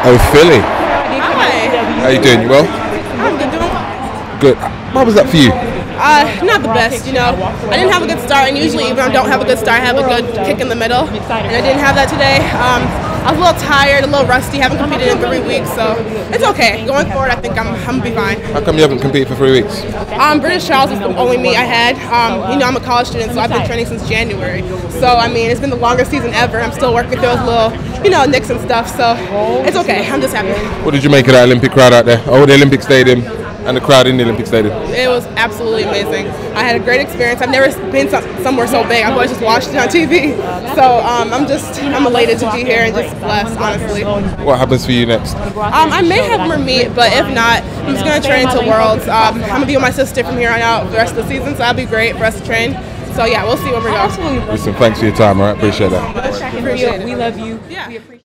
Oh, Philly. Hi. How you doing? You well? I'm good doing. Good. How was that for you? Not the best, you know. I didn't have a good start, and usually when I don't have a good start, I have a good kick in the middle. And I didn't have that today. I was a little tired, a little rusty, haven't competed in 3 weeks, so it's okay. Going forward, I think I'm gonna be fine. How come you haven't competed for 3 weeks? British Trials is the only meet I had. You know, I'm a college student, so I've been training since January. So, I mean, it's been the longest season ever. I'm still working through those little, you know, nicks and stuff, so it's okay. I'm just happy. What did you make of that Olympic crowd out there? Oh, the Olympic Stadium and the crowd in the Olympic Stadium. It was absolutely amazing. I had a great experience. I've never been somewhere so big. I've always just watched it on TV. So I'm elated to be here and just blessed, honestly. What happens for you next? I may have more meet, but if not, I'm just going to train until Worlds. I'm going to be with my sister from here on out the rest of the season, so that'll be great for us to train. So yeah, we'll see where we go. Listen, thanks for your time, all right? Appreciate that. Appreciate it. We love you. Yeah. We appreciate